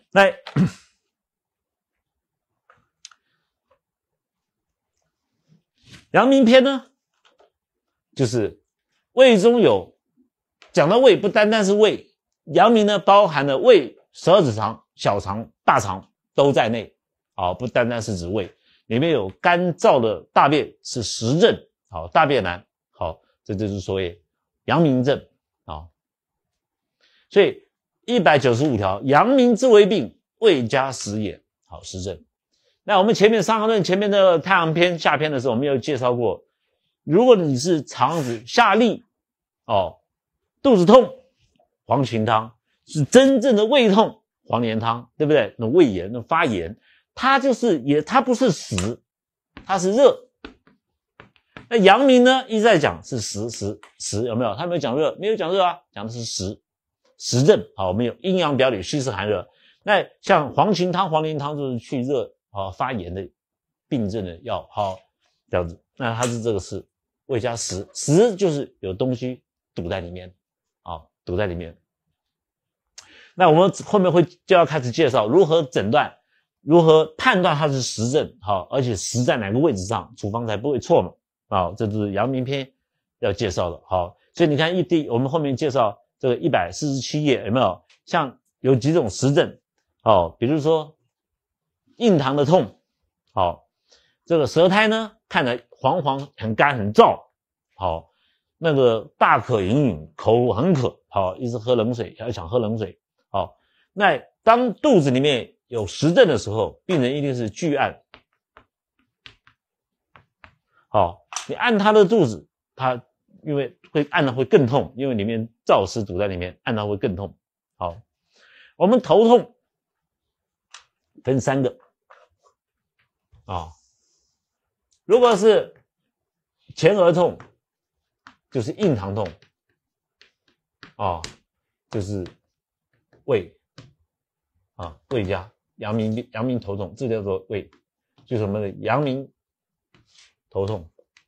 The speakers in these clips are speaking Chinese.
那阳明篇呢，就是胃中有，讲到胃不单单是胃，阳明呢包含了胃、十二指肠、小肠、大肠都在内，不单单是指胃，里面有干燥的大便是实症，大便难，这就是所谓阳明症，所以195条，阳明之为病，胃加食也，实症。那我们前面《伤寒论》前面的太阳篇下篇的时候，我们有介绍过，如果你是肠子下痢，肚子痛，黄芩汤是真正的胃痛，黄连汤，对不对？那胃炎，那发炎，它不是实，它是热。那阳明呢，一直在讲是实，有没有？他没有讲热，没有讲热啊，讲的是实症。我们有阴阳表里，虚实寒热。那像黄芩汤、黄连汤就是去热发炎的病症的药，这样子。那它是这个是胃加实就是有东西堵在里面，堵在里面。那我们后面就要开始介绍如何诊断，如何判断它是实症，而且实在哪个位置上，处方才不会错嘛。这就是阳明篇要介绍的。所以你看我们后面介绍这个147页，有没有？像有几种实症，比如说印堂的痛，这个舌苔呢看着黄黄很干很燥，那个大渴隐隐，口很渴，一直喝冷水，要想喝冷水，那当肚子里面有实症的时候，病人一定是拒按，你按他的肚子，他因为会按了会更痛，因为里面燥湿堵在里面，按到会更痛。我们头痛分3个，如果是前额痛，就是印堂痛，就是胃，胃加阳明头痛，这叫做胃，就是我们的阳明头痛。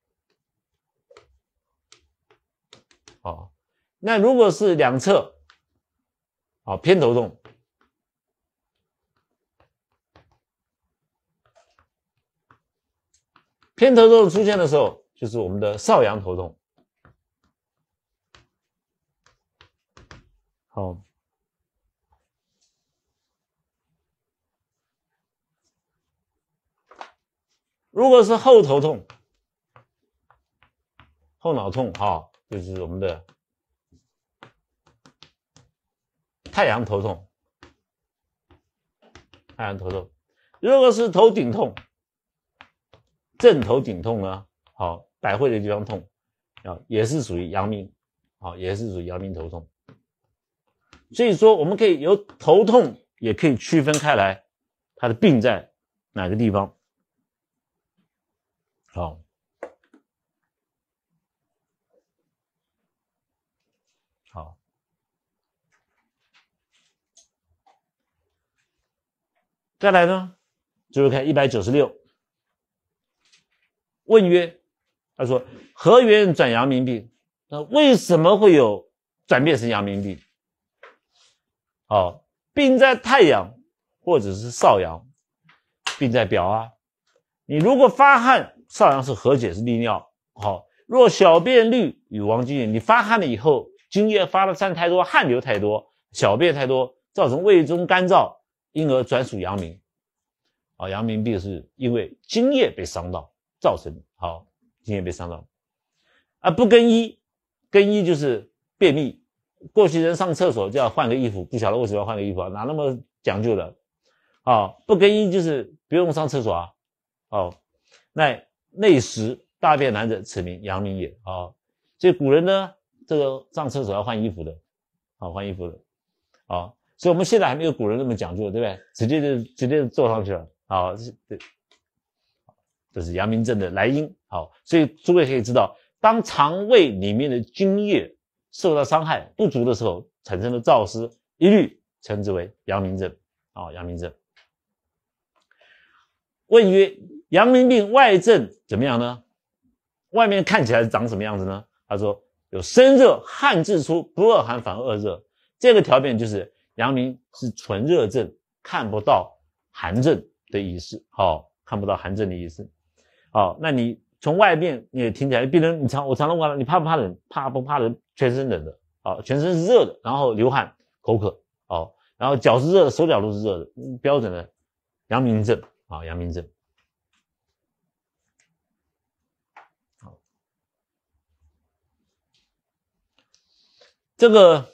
那如果是两侧，偏头痛，偏头痛出现的时候，就是我们的少阳头痛。如果是后头痛、后脑痛，就是我们的太阳头痛。如果是头顶痛，正头顶痛呢，百会的地方痛，也是属于阳明，也是属于阳明头痛。所以说我们可以由头痛也可以区分开来，它的病在哪个地方。再来呢，就是看196。问曰，他说何缘转阳明病？那为什么会有转变成阳明病？病在太阳或者是少阳，病在表啊。你如果发汗，少阳是和解是利尿，若小便绿与王精液，你发汗了以后，精液发的散太多，汗流太多，小便太多，造成胃中干燥，因而转属阳明。阳明病是因为精液被伤到造成的。精液被伤到。不更衣，更衣就是便秘。过去人上厕所就要换个衣服，不晓得为什么要换个衣服，哪那么讲究的？不更衣就是不用上厕所啊。那内食大便难者，此名阳明也。所以古人呢，这个上厕所要换衣服的，换衣服的。所以我们现在还没有古人那么讲究，对不对？直接坐上去了。这是阳明症的来因。所以诸位可以知道，当肠胃里面的津液受到伤害不足的时候，产生的燥湿，一律称之为阳明症。阳明症。问曰，阳明病外症怎么样呢？外面看起来长什么样子呢？他说有身热，汗自出，不恶寒反恶热。这个条件就是阳明是纯热症， 看不到寒症的意思，看不到寒症的意思。那你从外面你也听起来，病人我常常问他，你怕不怕冷？怕不怕冷？全身冷的，全身是热的，然后流汗、口渴，然后脚是热的，手脚都是热的，标准的阳明症，阳明症。这个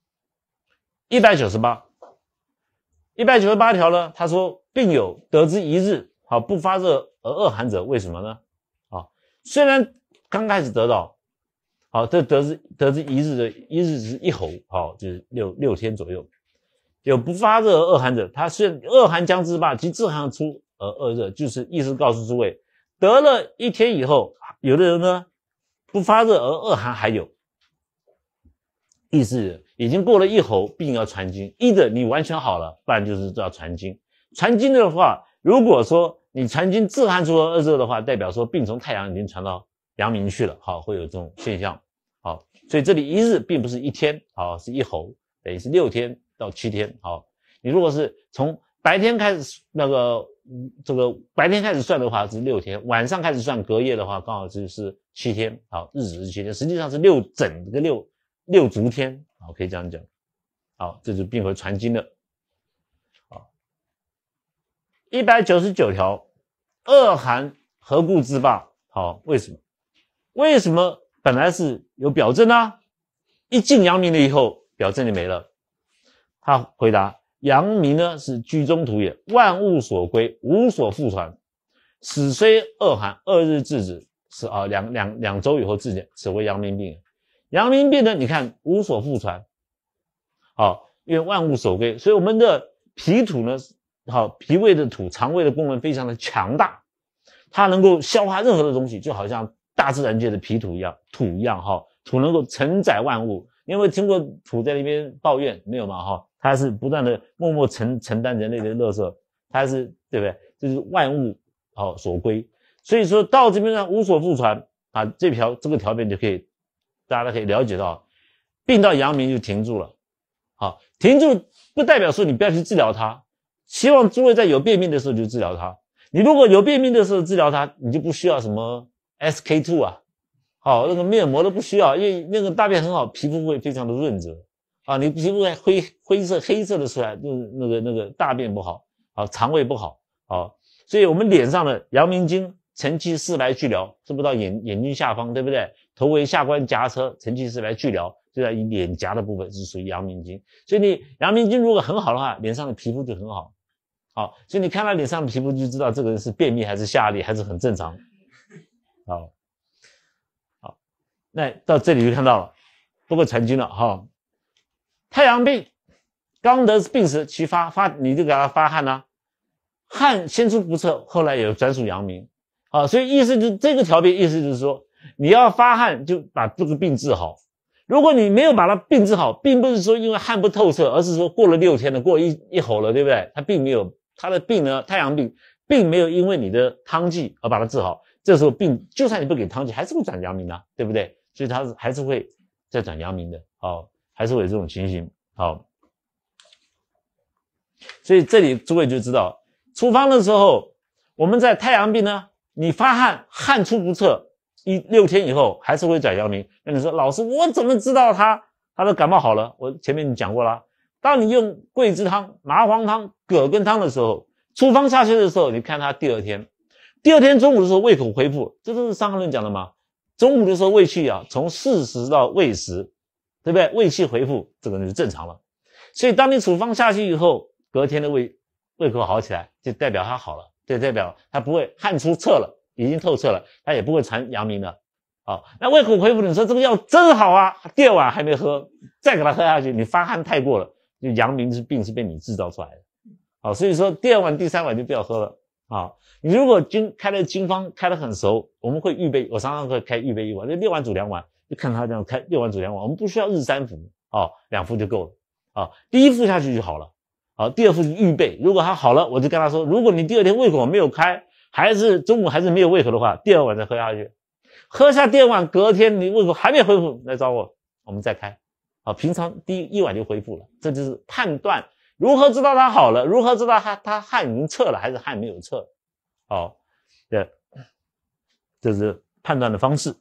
198条呢，他说病友得知一日不发热而恶寒者，为什么呢？虽然刚开始得到，这得知一日是一候，就是6天左右，有不发热而恶寒者，他虽然恶寒将至罢，即自寒出而恶热，就是意思告诉诸位，得了1天以后，有的人呢不发热而恶寒还有，意思已经过了一候，病要传经，一的你完全好了，不然就是要传经。传经的话，如果说你传经自寒出而恶热的话，代表说病从太阳已经传到阳明去了，会有这种现象。所以这里一日并不是1天，是一候，等于是6天到7天。你如果是从白天开始白天开始算的话是6天，晚上开始算隔夜的话，刚好就是7天。日子是7天，实际上是6足天，可以这样讲。这就是病回传经的。199条，恶寒何故自罢？为什么？为什么本来是有表证啊？一进阳明了以后，表证就没了。他回答：阳明呢是居中途也，万物所归，无所复传。使虽恶寒，2日治之，是两周以后治减，此为阳明病。阳明病呢，你看无所复传，因为万物所归，所以我们的脾土呢，脾胃的土、肠胃的功能非常的强大，它能够消化任何的东西，就好像大自然界的脾土一样，土能够承载万物。你有没有听过土在那边抱怨？没有嘛？它是不断的默默承担人类的垃圾，它是对不对？就是万物所归。所以说到这边呢，无所复传这个条件就可以，大家可以了解到，病到阳明就停住了。停住不代表说你不要去治疗它，希望诸位在有便秘的时候就治疗它。你如果有便秘的时候治疗它，你就不需要什么 SK2 那个面膜都不需要，因为那个大便很好，皮肤会非常的润泽你皮肤还灰色黑色的出来，就是那个大便不好肠胃不好所以我们脸上的阳明经承气四来去疗，是不是到眼睛下方，对不对？头为下关夹车，承气四来去疗，就在脸颊的部分是属于阳明经。所以你阳明经如果很好的话，脸上的皮肤就很好所以你看他脸上的皮肤就知道这个人是便秘还是下痢，还是很正常好，那到这里就看到了，不过传经了太阳病刚得病时，其你就给他发汗汗先出不测，后来也专属阳明所以意思就是这个条件意思就是说，你要发汗就把这个病治好。如果你没有把它病治好，并不是说因为汗不透彻，而是说过了6天了，过了一候了，对不对？他的病呢，太阳病并没有因为你的汤剂而把它治好，这时候病就算你不给汤剂，还是会转阳明的，对不对？所以它还是会再转阳明的还是会有这种情形所以这里诸位就知道，处方的时候，我们在太阳病呢，你发汗出不测，6天以后还是会转阳明。那你说老师，我怎么知道他的感冒好了？我前面讲过了，当你用桂枝汤、麻黄汤、葛根汤的时候，处方下去的时候，你看他第二天中午的时候胃口恢复，这都是《伤寒论》讲的嘛。中午的时候胃气从巳时到未时，对不对？胃气恢复，这个就正常了。所以当你处方下去以后，隔天的胃口好起来，就代表它好了，就代表它不会汗出彻了，已经透彻了，它也不会传阳明了那胃口恢复，你说这个药真好第2碗还没喝，再给它喝下去，你发汗太过了，就阳明之病是被你制造出来的所以说第2碗第3碗就不要喝了你如果开的经方开得很熟，我们会预备，我常常会开预备1碗，就6碗煮2碗，就看他这样开6碗煮2碗，我们不需要日3服2服就够了第1服下去就好了第2服是预备，如果他好了，我就跟他说，如果你第2天胃口没有开，还是中午还是没有胃口的话，第2碗再喝下去，喝下第2碗，隔天你胃口还没恢复来找我们再开平常第1碗就恢复了，这就是判断如何知道它好了？如何知道它汗已经撤了还是汗没有撤？哦，这是判断的方式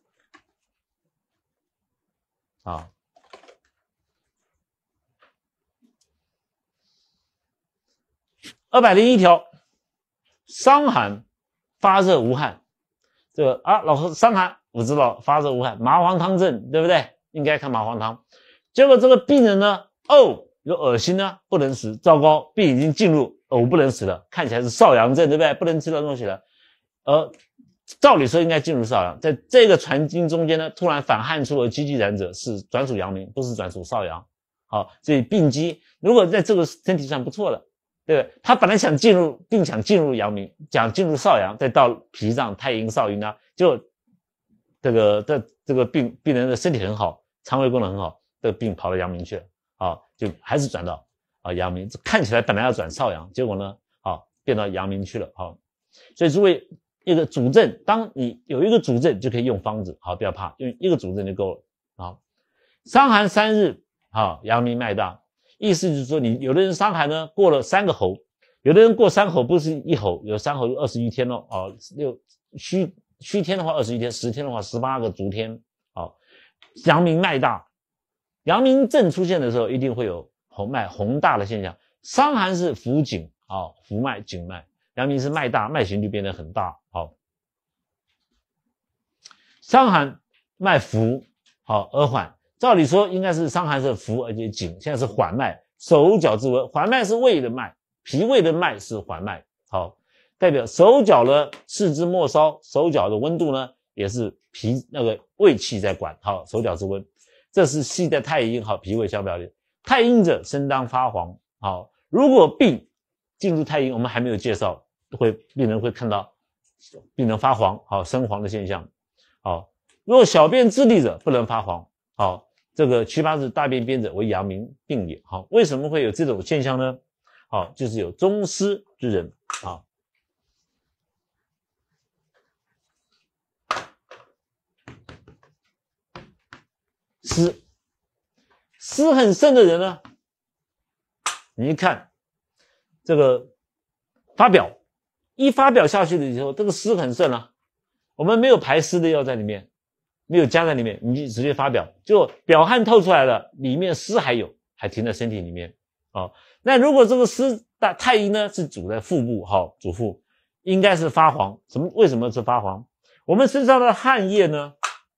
啊。201条，伤寒发热无汗，这个老师伤寒我知道发热无汗，麻黄汤症对不对？应该看麻黄汤。结果这个病人呢，有恶心呢，不能食，糟糕，病已经进入呕不能食了，看起来是少阳症对不对？不能吃到东西了，照理说应该进入少阳，在这个传经中间呢，突然反汗出而积极然者是转属阳明，不是转属少阳。好，所以病机如果在这个身体上不错了。对不对？他本来想进入阳明，想进入少阳，再到脾脏太阴少阴啊，就这个病人的身体很好，肠胃功能很好，这个病跑到阳明去了啊，就还是转到阳明，看起来本来要转少阳，结果呢变到阳明去了。好，所以诸位一个主症，当你有一个主症就可以用方子，好，不要怕，用一个主症就够了。好，伤寒3日，好，阳明脉大。意思就是说，你有的人伤寒呢，过了3个候，有的人过3候不是1候，有3候就21天咯。虚天的话21天，10天的话18个足天。好，阳明脉大，阳明症出现的时候，一定会有洪大的现象。伤寒是浮颈，浮脉颈脉，阳明是脉大，脉形就变得很大。好，伤寒脉浮，而缓。照理说应该是伤寒是浮而且紧，现在是缓脉，手脚之温，缓脉是胃的脉，脾胃的脉是缓脉。好，代表手脚的四肢末梢，手脚的温度呢也是胃气在管。好，手脚之温，这是系在太阴，好，脾胃相表里。太阴者身当发黄。好，如果病进入太阴，我们还没有介绍，病人会看到病人发黄，好，生黄的现象。好，如果小便自利者不能发黄。好，这个7、8日大便边者为阳明病也。好，为什么会有这种现象呢？好，就是有中湿之人。好，湿很盛的人呢，你一看这个发表，一发表下去的时候，这个湿很盛啊，我们没有排湿的药在里面，没有加在里面，你就直接发表，就表汗透出来了，里面湿还有，还停在身体里面。那如果这个湿太阴呢是主在腹部，主腹，应该是发黄。为什么是发黄？我们身上的汗液呢，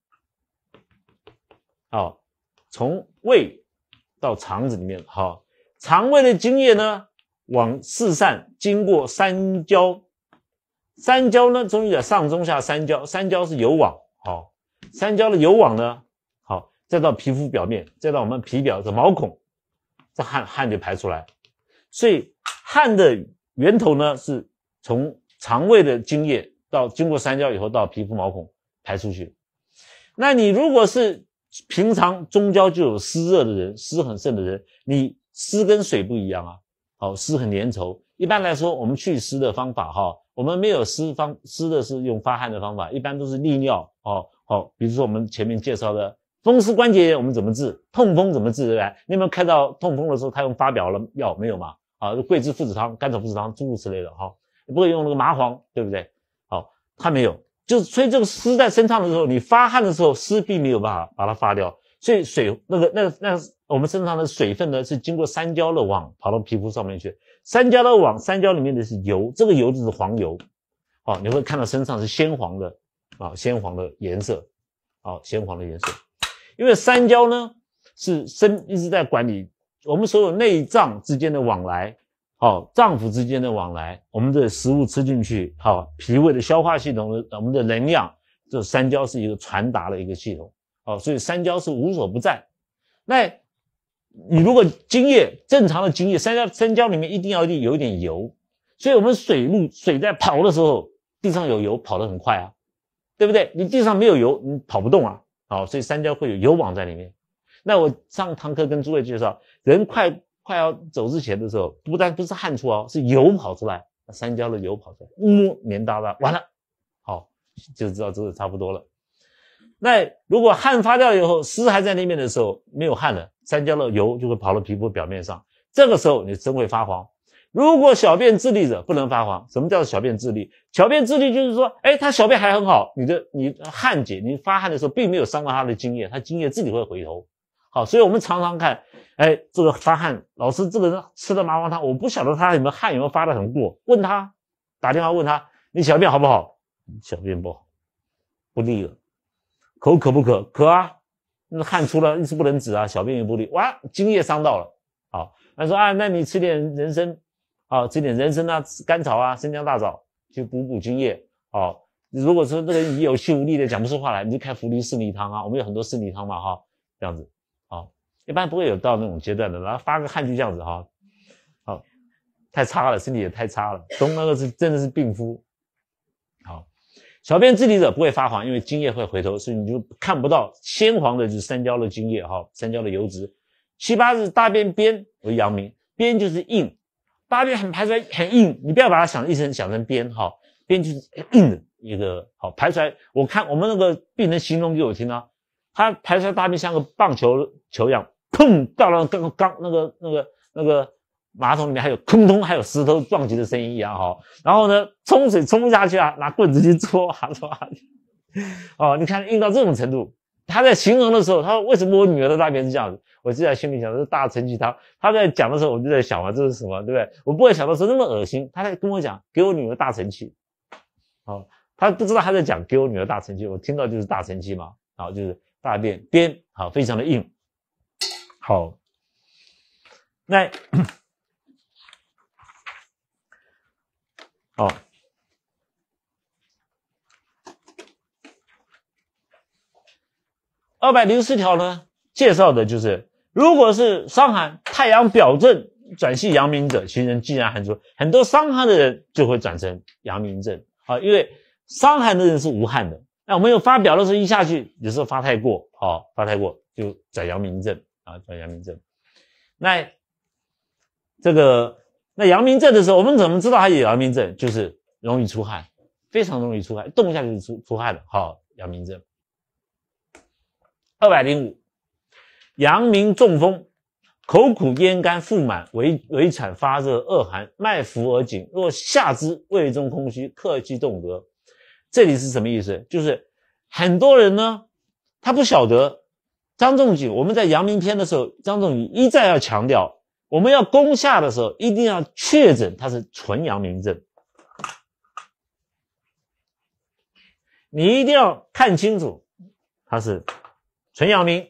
从胃到肠子里面，肠胃的津液呢往四散，经过三焦，三焦呢中医的上中下三焦，三焦是油网，三焦的油网呢，再到皮肤表面，再到我们皮表的毛孔，这汗就排出来。所以汗的源头呢是从肠胃的津液到经过三焦以后到皮肤毛孔排出去。那你如果是平常中焦就有湿热的人，湿很盛的人，你湿跟水不一样啊。湿很粘稠。一般来说，我们祛湿的方法我们没有湿的是用发汗的方法，一般都是利尿比如说我们前面介绍的风湿关节炎我们怎么治，痛风怎么治，对不对？你有没有看到痛风的时候他用发表了药没有嘛？桂枝附子汤、甘草附子汤诸如此类的不会用那个麻黄，对不对？他没有。所以这个湿在身上的时候，你发汗的时候，湿并没有办法把它发掉，所以水我们身上的水分呢是经过三焦的网跑到皮肤上面去，三焦的网，三焦里面的是油，这个油就是黄油，你会看到身上是鲜黄的鲜黄的颜色，鲜黄的颜色，因为三焦呢是一直在管理我们所有内脏之间的往来。脏腑之间的往来，我们的食物吃进去，脾胃的消化系统我们的能量，这三焦是一个传达的一个系统。所以三焦是无所不在。那你如果正常的津液，三焦里面一定要有一点油，所以我们水在跑的时候，地上有油跑得很快对不对？你地上没有油，你跑不动所以三焦会有油网在里面。那我上堂课跟诸位介绍，人快要走之前的时候，不是汗出是油跑出来，三焦的油跑出来，黏哒哒，完了，就知道这个差不多了。那如果汗发掉以后，湿还在那边的时候，没有汗了，三焦的油就会跑到皮肤表面上， 这个时候你真会发黄。如果小便自利者不能发黄，什么叫做小便自利？小便自利就是说，他小便还很好，你汗解，你发汗的时候并没有伤到他的精液，他精液自己会回头。好，所以我们常常看，这个发汗，老师这个人吃了麻黄汤，我不晓得他有没有汗有没有发得很过，问他，打电话问他，你小便好不好？小便不好，不利了。口渴不渴？渴啊，那汗出了一直不能止啊，小便也不利，哇，精液伤到了。好，他说啊，那你吃点人参。吃点人参啊、甘草啊、生姜大枣去补精液。如果说这个人有气无力的讲不出话来，你就开茯苓四逆汤啊，我们有很多四逆汤嘛这样子一般不会有到那种阶段的，然后发个汗就这样子太差了，身体也太差了，那个是真的是病夫。好，小便自利者不会发黄，因为精液会回头，所以你就看不到鲜黄的就是三焦的精液三焦的油脂。7、8日大便边为阳明，边就是硬。大便排出来很硬，你不要把它想成边边就是硬的一个排出来。我看我们那个病人形容给我听啊，他排出来大便像个棒球一样，砰到了那个马桶里面，还有空通，还有石头撞击的声音一样然后呢，冲水冲不下去啊，拿棍子去戳你看硬到这种程度。他在形容的时候，他说为什么我女儿的大便是这样子？我就在心里想，这是大承气汤。他在讲的时候，我就在想这是什么，对不对？我不会想到说那么恶心。他在跟我讲，给我女儿大承气。他不知道他在讲给我女儿大承气，我听到就是大承气嘛。就是大便边非常的硬。好，那204条呢，介绍的就是如果是伤寒太阳表症转系阳明者，其人既然寒出，很多伤寒的人就会转成阳明症因为伤寒的人是无汗的，那我们有发表的时候一下去，有时候发太过就转阳明症转阳明症。那阳明症的时候，我们怎么知道他有阳明症？就是容易出汗，非常容易出汗，动一下就是出汗了阳明症。205，阳明中风，口苦咽干腹满，微喘发热恶寒，脉浮而紧，若下肢胃中空虚，客气动膈。这里是什么意思？就是很多人呢，他不晓得张仲景，我们在阳明篇的时候，张仲景一再要强调，我们要攻下的时候一定要确诊它是纯阳明症，你一定要看清楚它是纯阳明。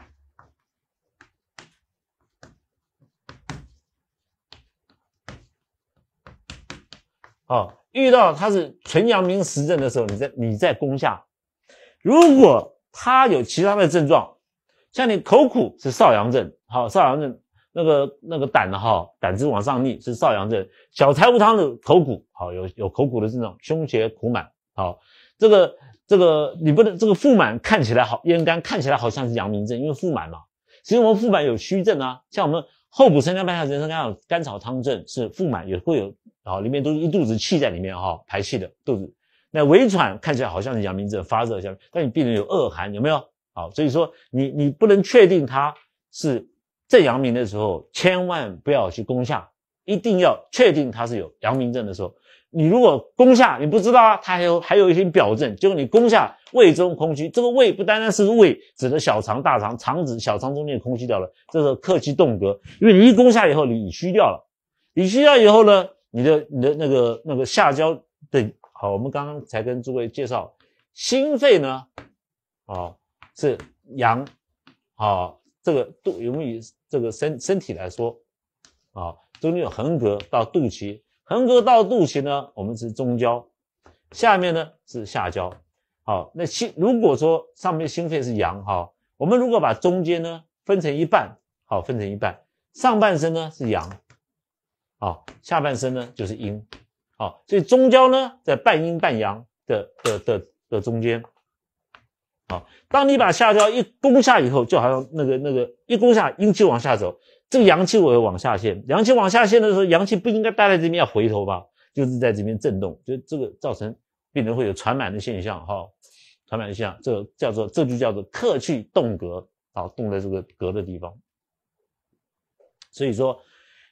遇到它是纯阳明实症的时候，你在攻下。如果它有其他的症状，像你口苦是少阳症，少阳症那个胆汁往上逆是少阳症，小柴胡汤的口苦有口苦的症状，胸胁苦满这个你不能这个腹满看起来咽干看起来好像是阳明症，因为腹满嘛。其实我们腹满有虚症啊，像我们后补生姜半夏人参甘草汤症是腹满也会有里面都是一肚子气在里面排气的肚子。那微喘看起来好像是阳明症发热下面，但你病人有恶寒，有没有？所以说你不能确定他是正阳明的时候，千万不要去攻下，一定要确定他是有阳明症的时候。你如果攻下你不知道啊，他还有一些表症，结果你攻下胃中空虚，这个胃不单单是胃，指的小肠、大肠、肠子、小肠中间空虚掉了，这是客气动膈，因为你一攻下以后你虚掉了，你虚掉以后呢，你的那个下焦的我们刚刚才跟诸位介绍，心肺呢是阳这个以这个身体来说中间有横膈到肚脐，横膈到肚脐呢，我们是中焦，下面呢是下焦。那如果说上面心肺是阳我们如果把中间呢分成一半，上半身呢是阳下半身呢就是阴所以中焦呢在半阴半阳的中间当你把下焦一攻下以后，就好像那个一攻下阴气往下走，这个阳气会往下陷，阳气往下陷的时候，阳气不应该待在这边要回头吧，就是在这边震动，就这个造成病人会有传满的现象传满的现象，这就叫做客气动膈动在这个膈的地方。所以说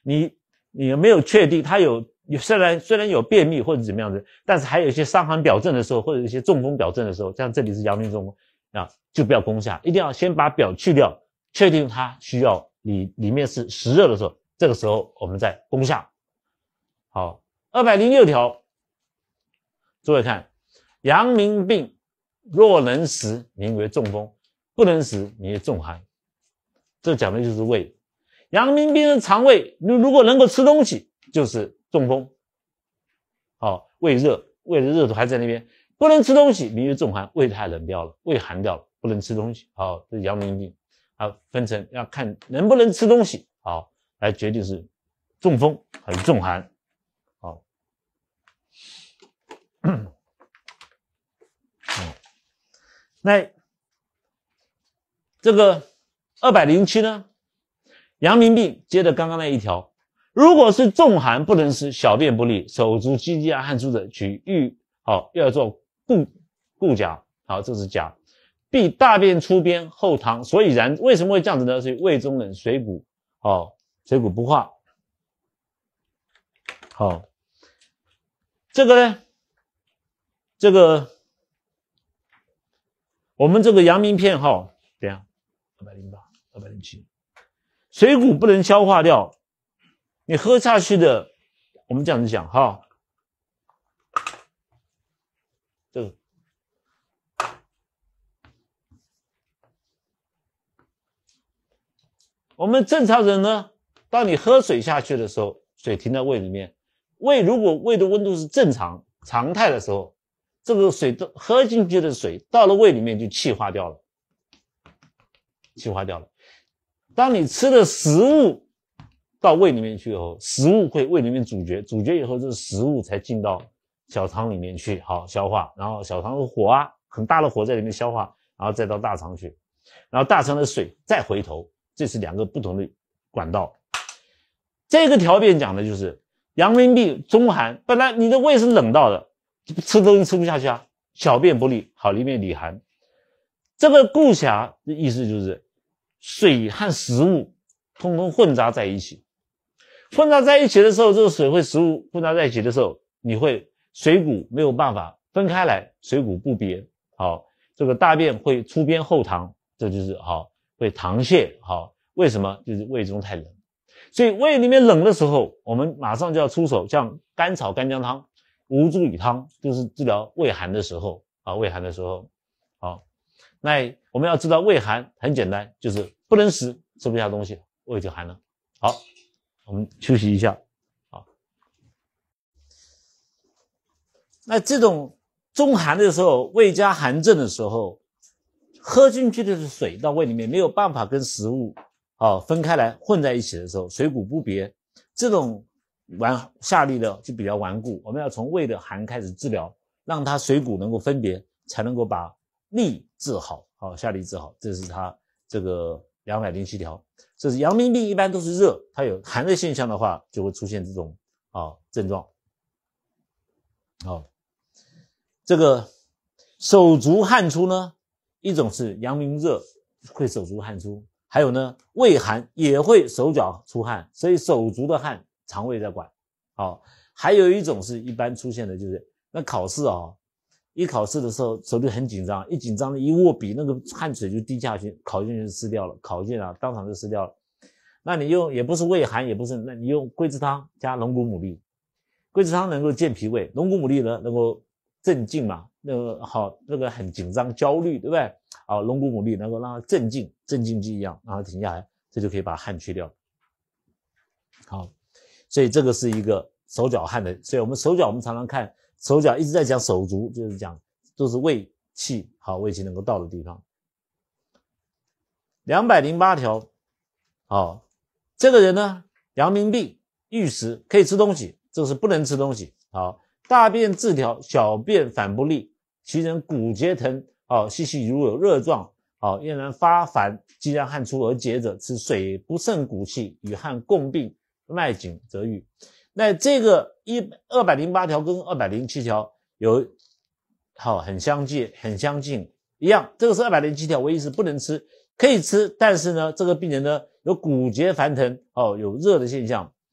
你有没有确定他虽然有便秘或者怎么样的，但是还有一些伤寒表症的时候，或者一些中风表症的时候，像这里是阳明中风啊，就不要攻下，一定要先把表去掉，确定它需要里面是实热的时候，这个时候我们再攻下。好，206条，诸位看，阳明病若能食，名为中风；不能食，名为重寒。这讲的就是胃。阳明病的肠胃如果能够吃东西，就是中风。好，胃热，胃的热度还在那边，不能吃东西，名为重寒，胃太冷掉了，胃寒掉了，不能吃东西。好，这是阳明病。好，分成要看能不能吃东西，好，来决定是中风还是重寒。好，那这个207呢？阳明病接着刚刚那一条，如果是重寒不能食，小便不利，手足积积而汗出者，取玉要做固甲。好，这是甲。必大便出边后溏，所以然。为什么会这样子呢？所以胃中冷，水谷水谷不化。好，这个呢，我们这个阳明片怎样？208、207，水谷不能消化掉，你喝下去的，我们这样子讲这个。我们正常人呢，当你喝水下去的时候，水停在胃里面，如果胃的温度是正常常态的时候，这个水喝进去的水到了胃里面就气化掉了。当你吃的食物到胃里面去以后，食物会胃里面煮决以后，这个食物才进到小肠里面去，好消化，然后小肠的火很大的火在里面消化，然后再到大肠去，然后大肠的水再回头。这是两个不同的管道。这个条件讲的就是阳明病中寒，本来你的胃是冷到的，吃东西吃不下去啊，小便不利，好，里面里寒。这个固狭的意思就是水和食物通通混杂在一起，混杂在一起的时候，这个水会食物混杂在一起的时候，你会水谷没有办法分开来，水谷不别，好，这个大便会出边后溏，这就是会溏泻。好，为什么？就是胃中太冷，所以胃里面冷的时候，我们马上就要出手，像甘草干姜汤、吴茱萸汤，就是治疗胃寒的时候胃寒的时候。好，那我们要知道胃寒很简单，就是不能食，吃不下东西，胃就寒了。好，我们休息一下。好，那这种中寒的时候，胃加寒症的时候，喝进去的水到胃里面没有办法跟食物分开来混在一起的时候，水谷不别，这种下利的就比较顽固，我们要从胃的寒开始治疗，让它水谷能够分别，才能够把利治好，下利治好。这是它这个207条。这是阳明病一般都是热，它有寒的现象的话，就会出现这种症状。这个手足汗出呢，一种是阳明热会手足汗出，还有呢胃寒也会手脚出汗，所以手足的汗肠胃在管。还有一种是一般出现的，就是那考试一考试的时候手就很紧张，一紧张一握笔，那个汗水就滴下去，考卷就湿掉了，考卷当场就湿掉了。那你用也不是胃寒，也不是，那你用桂枝汤加龙骨牡蛎，桂枝汤能够健脾胃，龙骨牡蛎呢能够镇静嘛，那个很紧张焦虑，对不对？龙骨牡蛎能够让它镇静剂一样，让它停下来，这就可以把汗去掉。好，所以这个是一个手脚汗的，所以我们手脚我们常常看手脚一直在讲手足，就是讲都是胃气胃气能够到的地方。208条，这个人呢阳明病欲食，可以吃东西，这是不能吃东西。大便自调，小便反不利，其人骨节疼，细细如有热状，燕然发烦，既然汗出而结者，此水不胜骨气，与汗共病，脉紧则愈。那这个208条跟207条有很相近一样，这个是207条，唯一是不能吃，可以吃，但是呢这个病人呢有骨节烦疼，有热的现象，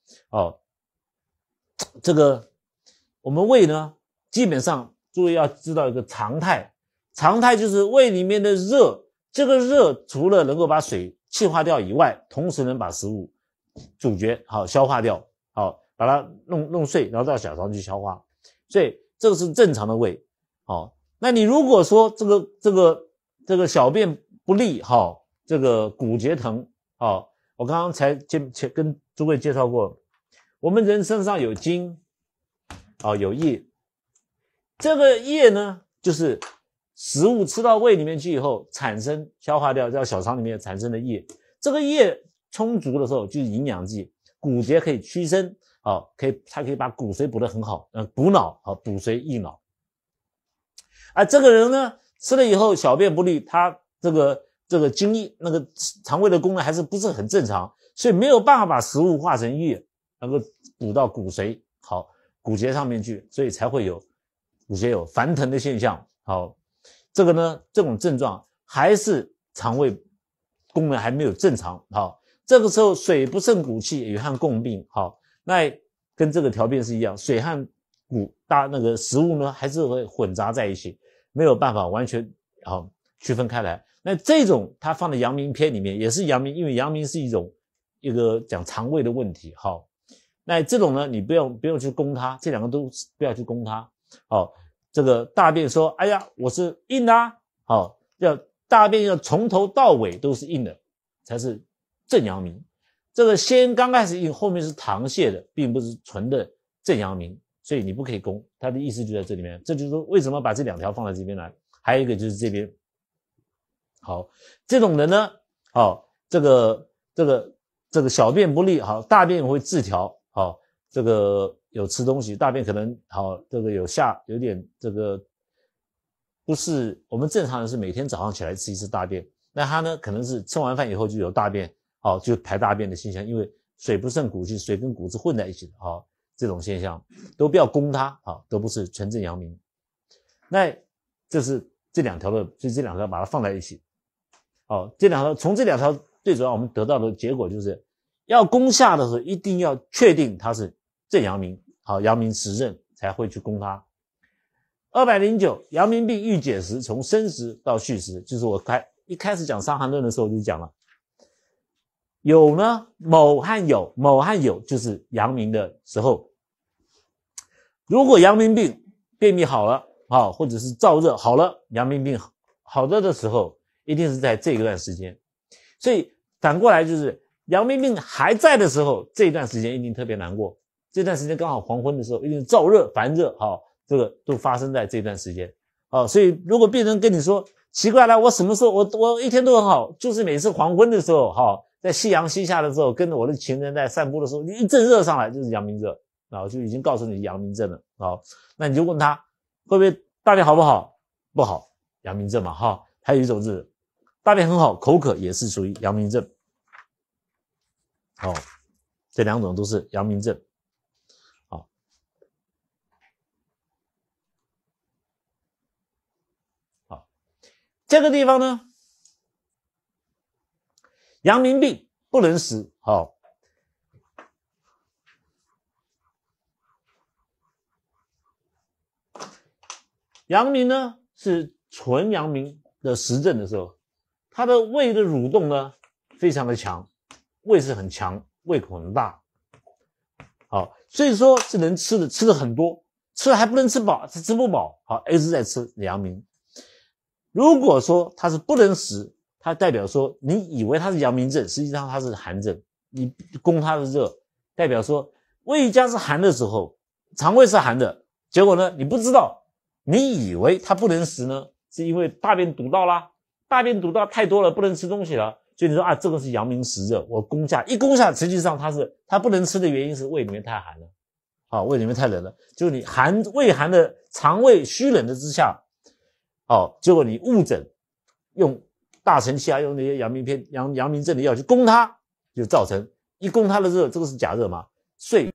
哦，这个我们胃呢，基本上诸位要知道一个常态，常态就是胃里面的热，这个热除了能够把水气化掉以外，同时能把食物咀嚼好消化掉，好把它弄碎，然后到小肠去消化，所以这个是正常的胃。好，那你如果说这个小便不利，好，这个骨节疼，好，我刚刚才跟诸位介绍过，我们人身上有精，有液，这个液呢，就是食物吃到胃里面去以后产生消化掉，在小肠里面产生的液，这个液充足的时候就是营养剂，骨节可以屈伸，它可以把骨髓补得很好，补脑，补髓益脑。而这个人呢，吃了以后小便不利，他这个精液那个肠胃的功能还是不是很正常，所以没有办法把食物化成液，能够补到骨髓好骨节上面去，所以才会有骨节有翻腾的现象。好，这个呢，这种症状还是肠胃功能还没有正常。好，这个时候水不胜骨气，与汗共病。好，那跟这个条件是一样，水和那个食物呢，还是会混杂在一起，没有办法完全区分开来。那这种它放在阳明篇里面也是阳明，因为阳明是一个讲肠胃的问题。好，那这种呢，你不用去攻它，这两个都不要去攻它。好，这个大便说，哎呀，我是硬的啊。好，大便要从头到尾都是硬的，才是正阳明。这个先刚开始硬，后面是溏泻的，并不是纯的正阳明，所以你不可以攻。他的意思就在这里面，这就是说为什么把这两条放在这边来。还有一个就是这边，好，这种人呢，这个小便不利，好，大便会自调，好，这个有吃东西，大便可能好，这个有点这个不是我们正常人是每天早上起来吃一次大便，那他呢可能是吃完饭以后就有大便，好，就排大便的现象，因为水不胜骨气，水跟骨是混在一起的，好，这种现象都不要攻它，好，都不是纯正阳明。那这是这两条的，所以这两条把它放在一起，好，从这两条最主要我们得到的结果就是要攻下的时候一定要确定它是正阳明，好，阳明实证才会去攻它。209阳明病欲解时，从生时到续时，就是我一开始讲伤寒论的时候就讲了，有呢某和有就是阳明的时候，如果阳明病便秘好了，或者是燥热好了，阳明病好的时候一定是在这一段时间。所以反过来就是阳明病还在的时候，这一段时间一定特别难过，这段时间刚好黄昏的时候一定燥热烦热，这个都发生在这段时间。所以如果病人跟你说奇怪了，我什么时候我一天都很好，就是每次黄昏的时候，在夕阳西下的时候，跟着我的情人在散步的时候，一阵热上来，就是阳明热，就已经告诉你阳明症了。那你就问他会不会大便好不好？不好，阳明症嘛。还有一种是大便很好，口渴，也是属于阳明症。这两种都是阳明症。这个地方呢，阳明病不能食，阳明呢是纯阳明的实证的时候，它的胃的蠕动呢非常的强，胃是很强，胃口很大，所以说是能吃的，吃的很多，吃了还不能吃饱，吃不饱，一直在吃阳明。如果说它是不能食，它代表说你以为它是阳明症，实际上它是寒症，你攻它的热，代表说胃家是寒的时候，肠胃是寒的，结果呢你不知道，你以为它不能食呢，是因为大便堵到啦，大便堵到太多了，不能吃东西了，所以你说这个是阳明实热，我攻下，一攻下，实际上它不能吃的原因是胃里面太寒了，胃里面太冷了，就是你胃寒的肠胃虚冷的之下，结果你误诊，用大承气用那些阳明症的药去攻它，就造成一攻它的热，这个是假热嘛，遂